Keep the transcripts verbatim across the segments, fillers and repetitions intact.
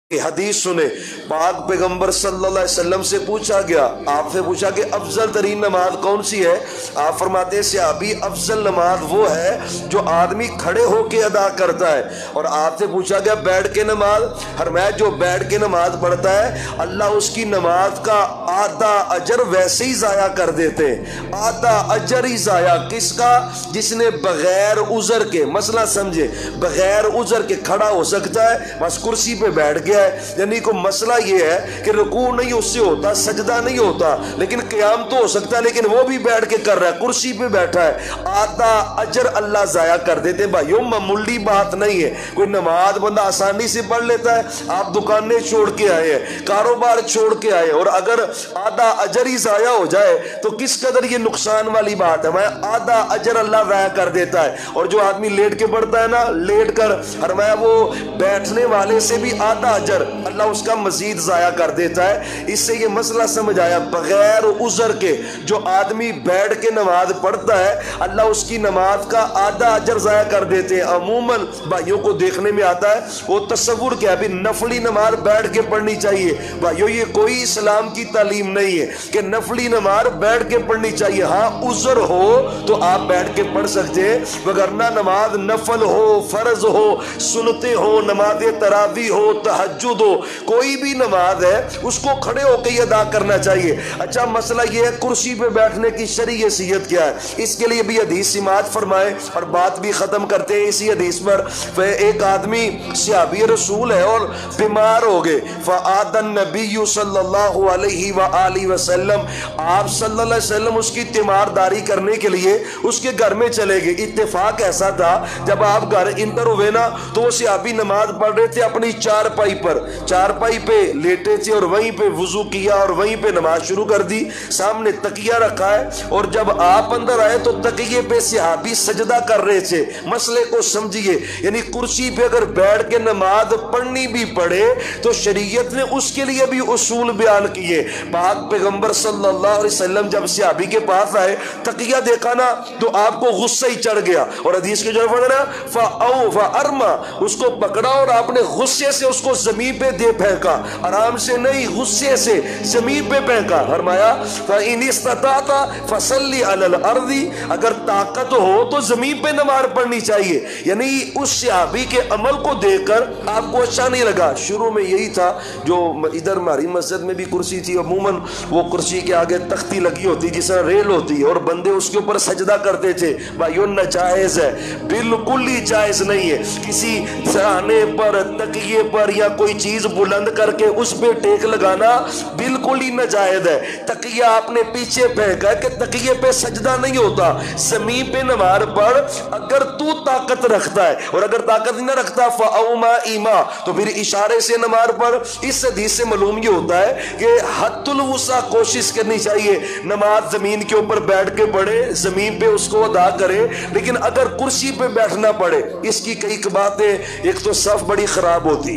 حدیث سنے، پاک پیغمبر صلی اللہ علیہ وسلم سے پوچھا گیا، آپ سے پوچھا کہ افضل ترین نماز کون سی ہے؟ آپ فرماتے ہیں صحابی افضل نماز وہ ہے جو آدمی کھڑے ہو کے ادا کرتا ہے۔ اور آپ سے پوچھا گیا بیٹھ کے نماز، فرمایا جو بیٹھ کے نماز پڑھتا ہے اللہ اس کی نماز کا آدھا اجر ویسے ہی ضائع کر دیتے ہیں۔ آدھا اجر ہی ضائع کس کا؟ جس نے بغیر عذر کے، مسئلہ سمجھے، بغیر عذر کے کھڑا ہو سکتا ہے بس کرسی پہ بیٹھ گیا، یعنی کو مسئلہ یہ ہے کہ رکوع نہیں اس سے ہوتا، سجدہ نہیں ہوتا، لیکن قیام تو ہو سکتا ہے، لیکن وہ بھی بیٹھ کے کر رہا ہے، کرسی پہ بیٹھا ہے، آدھا اجر اللہ ضائع کر دیتے۔ بھائیوں معمولی بات نہیں ہے، کوئی نماز بندہ آسانی سے پڑھ لیتا ہے۔ آپ دکانیں چھوڑ کے آئے ہیں، کاروبار چھوڑ کے آئے، اور اگر آدھا اجر ہی ضائع ہو جائے تو کس قدر یہ نقصان والی بات ہے۔ میں آدھا اجر اللہ ضائع کر دیتا ہے۔ اور جو آدمی لیٹ کے پڑھتا ہے نا، لیٹ کر، فرمایا وہ بیٹھنے والے سے بھی آدھا اجر اللہ اس کا مزید ضائع کر دیتا ہے۔ اس سے یہ مسئلہ سمجھ آیا، بغیر عذر کے جو آدمی بیٹھ کے نماز پڑھتا ہے اللہ اس کی نماز کا آدھا اجر ضائع کر دیتے ہیں۔ عموماً بھائیوں کو دیکھنے میں آتا ہے وہ تصور کیا بھی نفلی نماز بیٹھ کے پڑھنی چاہیے۔ بھائیوں یہ کوئی اسلام کی تعلیم نہیں ہے کہ نفلی نماز بیٹھ کے پڑھنی چاہیے۔ ہاں عذر ہو تو آپ بیٹھ کے پڑھ سکتے ہیں، وگرنہ نماز نفل ہو، فرض ہو، سنتیں ہو، نماز تراویح ہو، تہجد ہو، کوئی بھی نماز ہے اس کو کھڑے ہو کے ہی ادا کرنا چاہیے۔ اچھا مسئلہ یہ ہے کرسی پہ بیٹھنے کی شرعی حیثیت کیا ہے، اس کے لیے بھی حدیث سماعت فرمائے اور بات بھی ختم کرتے ہیں اسی حدیث پر۔ ایک آدمی صحابی رسول ہے اور بیمار ہو گئے، فآد النبی صلی اللہ علیہ وآلہ وسلم، آپ صلی اللہ علیہ وسلم اس کی تیمارداری کرنے کے لیے اس کے گھر میں چلے گئے۔ اتفاق ایسا تھا جب آپ گھر انٹر ہوئے نا تو وہ صحابی نماز پڑھ رہے تھے اپنی چار پائی پر، چار پائی پہ لیٹے تھے اور وہیں پہ وضو کیا اور وہیں پہ نماز شروع کر دی، سامنے تکیہ رکھا ہے، اور جب آپ اندر آئے تو تکیے پہ صحابی سجدہ کر رہے تھے۔ مسئلے کو سمجھیے، یعنی کرسی پہ اگر بیٹھ کے نماز پڑھنی بھی پڑے تو شریعت نے اس کے لیے بھی اصول بیان کیے۔ پاک پیغمبر صلی اللہ علیہ وسلم جب صحابی کے پاس آئے تکیہ دیکھا نا تو آپ کو غصہ ہی چڑھ گیا، اور حدیث کے جو ہے فَأَوْ فَأَرْمَا، اس کو پکڑا اور آپ نے غصے سے اس کو زمین پہ دے پھینکا، آرام سے نہیں، غصے سے زمین پہ پھینکا۔ فرمایا فَإِنِ اسْتَطَعْتَ فَصَلِّ عَلَى الْأَرْضِ، اگر طاقت ہو تو زمین پہ نماز پڑھنی چاہیے۔ یعنی اس صحابی کے عمل کو دیکھ کر آپ کو اچھا نہیں لگا۔ شروع میں یہی تھا، جو ادھر ہماری مسجد میں بھی کرسی تھی، عموماً وہ کرسی کے آگے تختی لگی ہوتی جس طرح ریل ہوتی ہے، اور بندے اس کے اوپر سجدہ کرتے تھے۔ بھائیو ناجائز ہے، بالکل ہی جائز نہیں ہے۔ کسی سرانے پر، تکیے پر یا کوئی چیز بلند کر کے اس پہ ٹیک لگانا بالکل ہی ناجائز ہے۔ تکیہ آپ نے پیچھے پھینکا کہ تکیے پہ سجدہ نہیں ہوتا، زمین پہ نماز پڑھ اگر تو طاقت رکھتا ہے، اور اگر طاقت نہ رکھتا فَأَوْمَا ایما، تو پھر اشارے سے نماز پڑھ۔ اس حدیث سے معلوم یہ ہوتا ہے کہ حد الوسع کوشش کرنی چاہیے، نماز زمین کے اوپر بیٹھ کے پڑھے، زمین پہ اس کو ادا کرے، لیکن اگر کرسی پہ بیٹھنا پڑے، اس کی کئی باتیں، ایک تو صف بڑی خراب ہوتی۔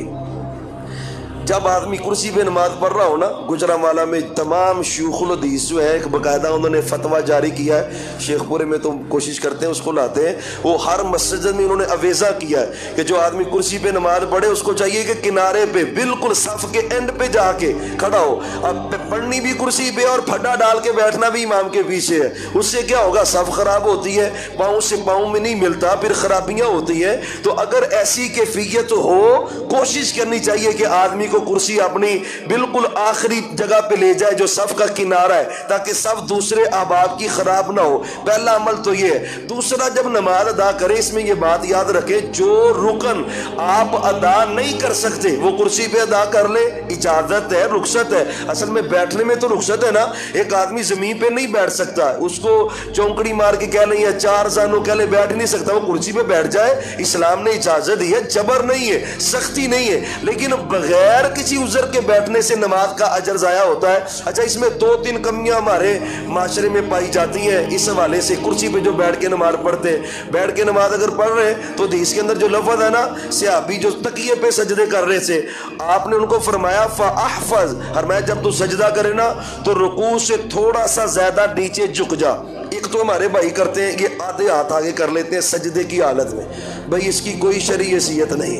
جب آدمی کرسی پہ نماز پڑھ رہا ہو نا، گجرانوالہ میں تمام شیوخ الحدیث جو ہے ایک باقاعدہ انہوں نے فتویٰ جاری کیا ہے، شیخ پورے میں تو کوشش کرتے ہیں اس کو لاتے ہیں، وہ ہر مسجد میں انہوں نے اویزہ کیا ہے کہ جو آدمی کرسی پہ نماز پڑھے اس کو چاہیے کہ کنارے پہ بالکل صف کے اینڈ پہ جا کے کھڑا ہو۔ اب پڑھنی بھی کرسی پہ اور پھڈا ڈال کے بیٹھنا بھی امام کے پیچھے ہے، اس سے کیا ہوگا؟ صف خراب ہوتی ہے، پاؤں سے پاؤں میں نہیں ملتا، پھر خرابیاں ہوتی ہیں۔ تو اگر ایسی کیفیت ہو کوشش کرنی چاہیے کہ آدمی کو کرسی اپنی بالکل آخری جگہ پہ لے جائے جو صف کا کنارہ ہے، تاکہ صف دوسرے احباب کی خراب نہ ہو۔ پہلا عمل تو یہ ہے۔ دوسرا، جب نماز ادا کرے اس میں یہ بات یاد رکھے، جو رکن آپ ادا نہیں کر سکتے وہ کرسی پہ ادا کر لے، اجازت ہے، رخصت ہے۔ اصل میں بیٹھنے میں تو رخصت ہے نا، ایک آدمی زمین پہ نہیں بیٹھ سکتا، اس کو چونکڑی مار کے کہہ لیں یا چار زانوں کہہ لیں بیٹھ نہیں سکتا، وہ کرسی پہ بیٹھ جائے، اسلام نے اجازت دی ہے، جبر نہیں ہے، سختی نہیں ہے، لیکن بغیر کسی عذر کے بیٹھنے سے نماز کا اجر ضائع ہوتا ہے۔ اچھا اس میں دو تین کمیاں ہمارے معاشرے میں پائی جاتی ہیں اس حوالے سے، کرسی پہ جو بیٹھ کے نماز پڑھتے ہیں، بیٹھ کے نماز اگر پڑھ رہے ہیں تو حدیث کے اندر جو لفظ ہے نا، صحابی جو تکیے پہ سجدے کر رہے تھے، آپ نے ان کو فرمایا فَأَحْفَظْ، فرمایا جب تو سجدہ کرے نا تو رکوع سے تھوڑا سا زیادہ نیچے جھک جا۔ ایک تو ہمارے بھائی کرتے ہیں یہ آدھے ہاتھ آگے کر لیتے ہیں سجدے کی حالت میں، بھائی اس کی کوئی شرعی حیثیت نہیں ہے۔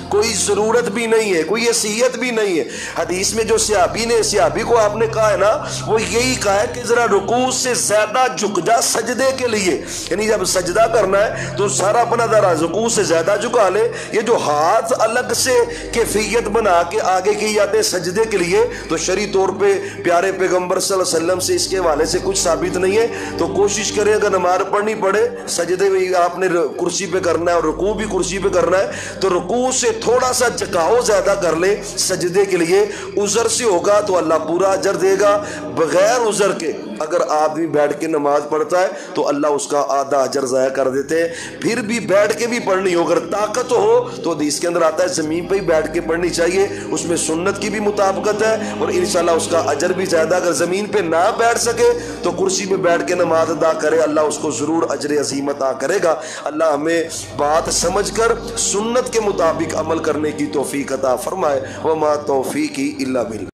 کوئی ضرورت بھی نہیں ہے، کوئی حیثیت بھی نہیں ہے۔ حدیث میں جو صحابی نے صحابی کو آپ نے کہا ہے نا، وہ یہی کہا ہے کہ ذرا رکوع سے زیادہ جھک جا سجدے کے لیے، یعنی جب سجدہ کرنا ہے تو سارا اپنا ذرا رکوع سے زیادہ جھکا لے۔ یہ جو ہاتھ الگ سے کیفیت بنا کے آگے کی جاتے ہیں سجدے کے لیے، تو شرعی طور پہ پیارے پیغمبر صلی اللہ علیہ وسلم سے اس کے حوالے سے کچھ ثابت نہیں ہے۔ تو کوشش کریں اگر نماز پڑھنی پڑے سجدے بھی آپ نے کرسی پہ کرنا ہے اور رکوع بھی کرسی پہ کرنا ہے، تو رکوع سے تھوڑا سا جھکاؤ زیادہ کر لے سجدے کے لیے۔ عذر سے ہوگا تو اللہ پورا اجر دے گا، بغیر عذر کے اگر آدمی بیٹھ کے نماز پڑھتا ہے تو اللہ اس کا آدھا اجر ضائع کر دیتے ہیں۔ پھر بھی بیٹھ کے بھی پڑھنی ہو، اگر طاقت ہو تو حدیث کے اندر آتا ہے زمین پہ ہی بیٹھ کے پڑھنی چاہیے، اس میں سنت کی بھی مطابقت ہے اور انشاءاللہ اس کا اجر بھی زیادہ۔ اگر زمین پہ نہ بیٹھ سکے تو کرسی پہ بیٹھ کے نماز ادا کرے، اللہ اس کو ضرور اجر عظیم عطا کرے گا۔ اللہ ہمیں بات سمجھ کر سنت کے مطابق عمل کرنے کی توفیق عطا فرمائے۔ وما توفیقی الا باللہ۔